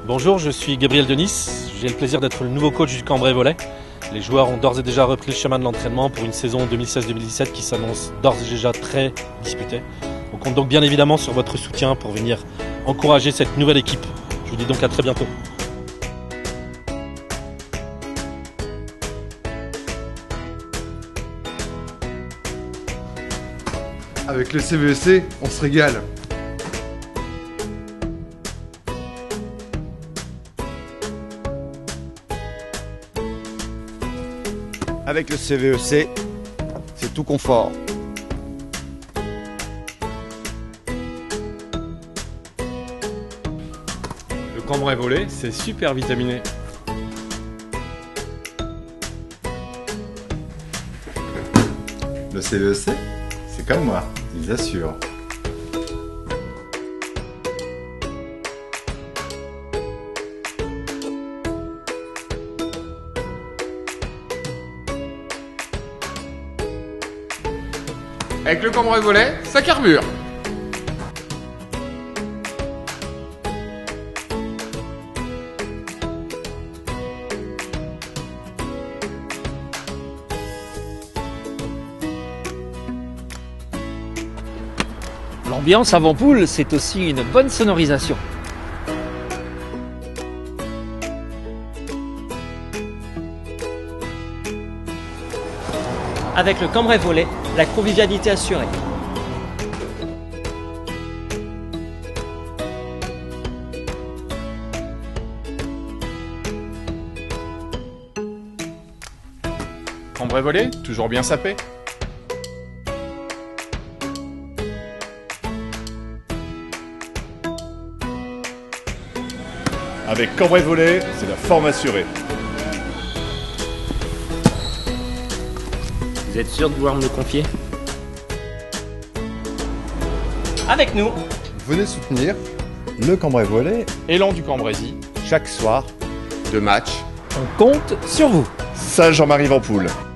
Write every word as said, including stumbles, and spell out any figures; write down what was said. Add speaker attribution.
Speaker 1: Bonjour, je suis Gabriel Denis, j'ai le plaisir d'être le nouveau coach du Cambrai Volley. Les joueurs ont d'ores et déjà repris le chemin de l'entraînement pour une saison deux mille seize deux mille dix-sept qui s'annonce d'ores et déjà très disputée. On compte donc bien évidemment sur votre soutien pour venir encourager cette nouvelle équipe. Je vous dis donc à très bientôt.
Speaker 2: Avec le C V E C, on se régale.
Speaker 3: Avec le C V E C, c'est tout confort.
Speaker 4: Le Cambrai Volley, c'est super vitaminé.
Speaker 5: Le C V E C, c'est comme moi, ils assurent.
Speaker 4: Avec le Cambrai Volley, ça carbure.
Speaker 6: L'ambiance avant poule, c'est aussi une bonne sonorisation.
Speaker 7: Avec le Cambrai Volley, la convivialité assurée.
Speaker 4: Cambrai Volley, toujours bien sapé.
Speaker 8: Avec Cambrai Volley, c'est la forme assurée.
Speaker 7: Vous êtes sûr de vouloir me le confier?
Speaker 9: Avec nous,
Speaker 5: Venez soutenir le Cambrai Volley.
Speaker 4: Élan du Cambrésis, chaque soir, deux matchs.
Speaker 6: On compte sur vous.
Speaker 8: Saint Jean-Marie Vampoule.